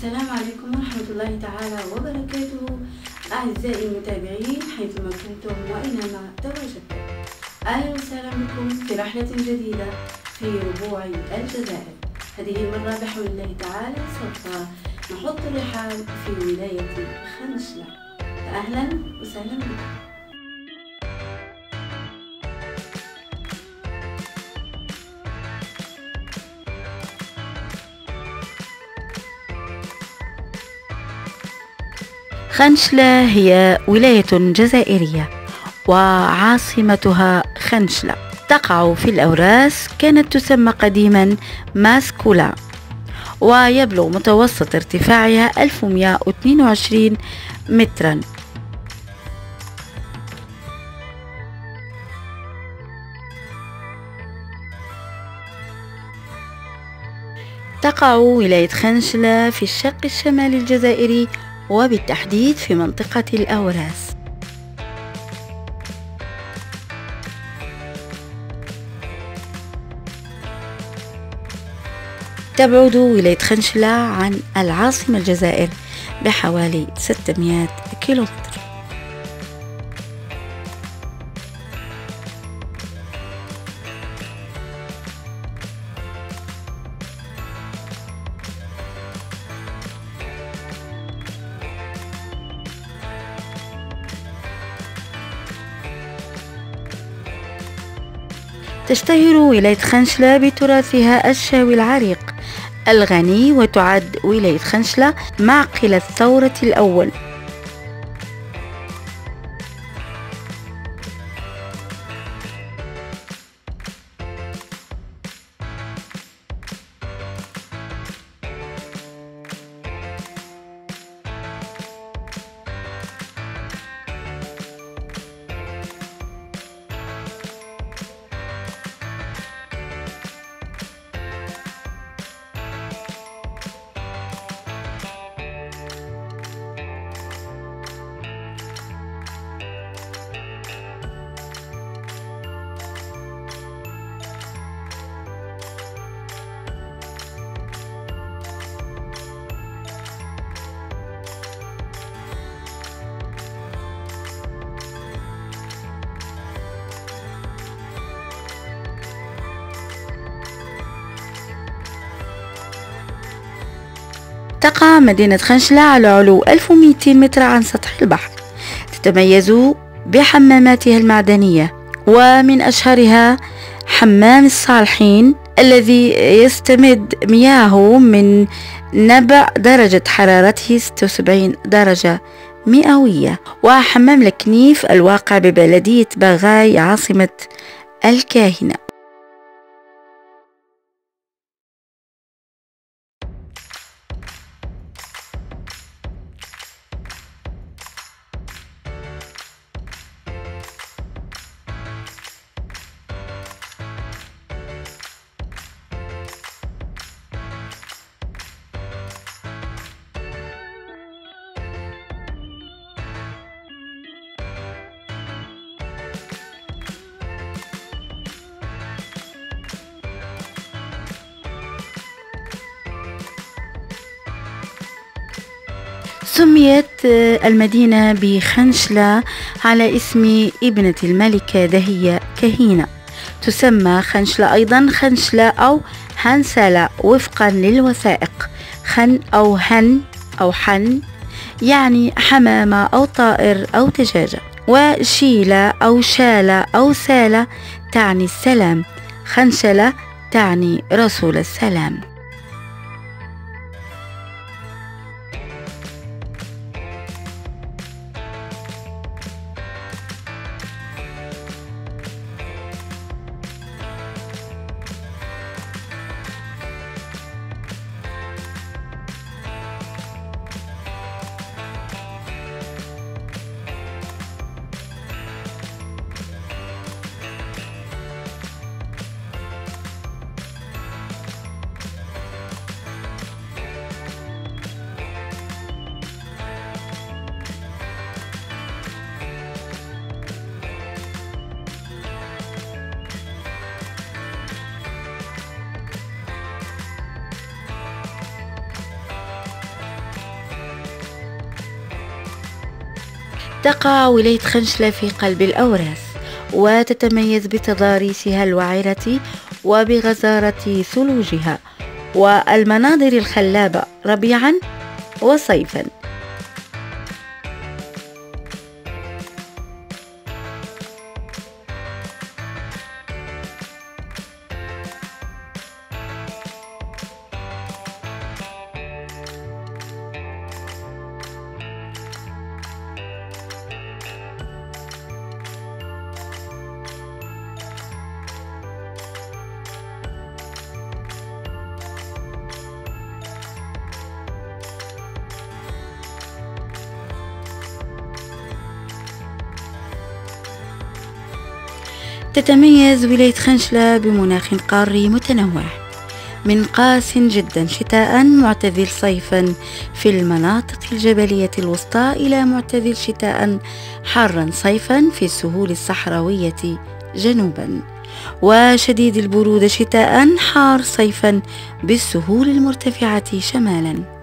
السلام عليكم ورحمة الله تعالى وبركاته. أعزائي المتابعين حيثما كنتم وأينما تواجدتم، أهلا وسهلا بكم في رحلة جديدة في ربوع الجزائر. هذه المرة بحول الله تعالى سوف نحط الرحال في ولاية خنشلة، فأهلا وسهلا بكم. خنشلة هي ولاية جزائرية وعاصمتها خنشلة، تقع في الأوراس، كانت تسمى قديما ماسكولا، ويبلغ متوسط ارتفاعها 1122 مترا. تقع ولاية خنشلة في الشق الشمالي الجزائري، وبالتحديد في منطقة الأوراس. تبعد ولاية خنشلة عن العاصمة الجزائر بحوالي 600 كيلومتر. تشتهر ولاية خنشلة بتراثها الشاوي العريق الغني، وتعد ولاية خنشلة معقل الثورة الأول. تقع مدينة خنشلة على علو 1200 متر عن سطح البحر، تتميز بحماماتها المعدنية، ومن أشهرها حمام الصالحين الذي يستمد مياهه من نبع درجة حرارته 76 درجة مئوية، وحمام لكنيف الواقع ببلدية باغاي عاصمة الكاهنة. سميت المدينة بخنشلة على اسم ابنة الملكة دهية كهينة، تسمى خنشلة أيضا خنشلة أو هنسلة وفقا للوثائق. خن أو هن أو حن يعني حمامة أو طائر أو دجاجة، وشيلة أو شالة أو سالة تعني السلام. خنشلة تعني رسول السلام. تقع ولاية خنشلة في قلب الأوراس، وتتميز بتضاريسها الوعرة وبغزارة ثلوجها والمناظر الخلابة ربيعا وصيفا. تتميز ولاية خنشلة بمناخ قاري متنوع، من قاس جدا شتاء معتدل صيفا في المناطق الجبلية الوسطى إلى معتدل شتاء حارا صيفا في السهول الصحراوية جنوبا، وشديد البرودة شتاء حار صيفا بالسهول المرتفعة شمالا.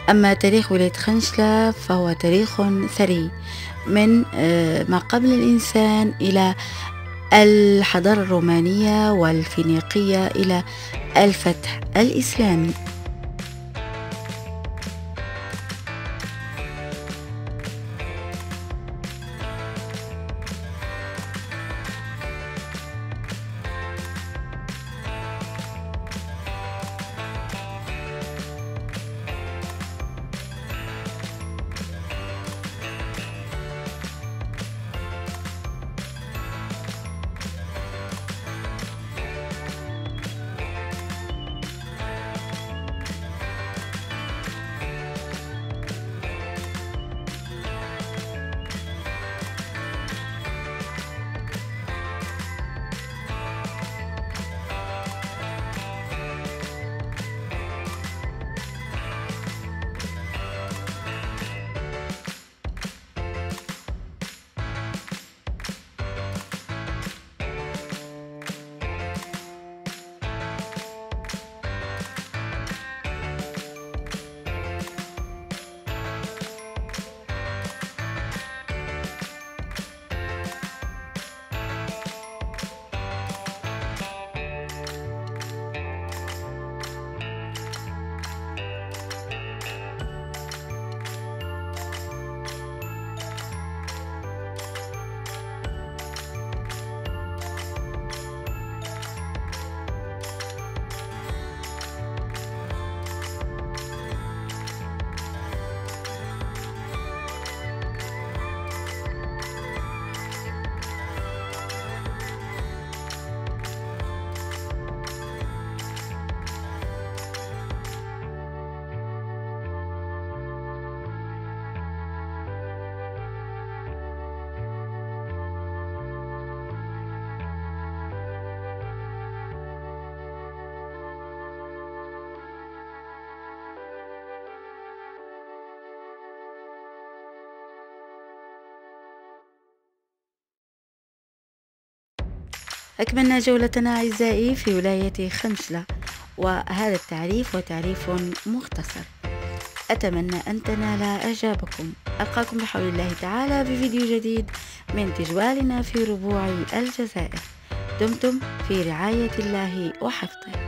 أما تاريخ ولاية خنشلة فهو تاريخ ثري من ما قبل الإنسان إلى الحضارة الرومانية والفينيقية إلى الفتح الإسلامي. أكملنا جولتنا أعزائي في ولاية خنشلة، وهذا التعريف هو تعريف مختصر. أتمنى أن تنال إعجابكم. ألقاكم بحول الله تعالى بفيديو جديد من تجوالنا في ربوع الجزائر. دمتم في رعاية الله وحفظه.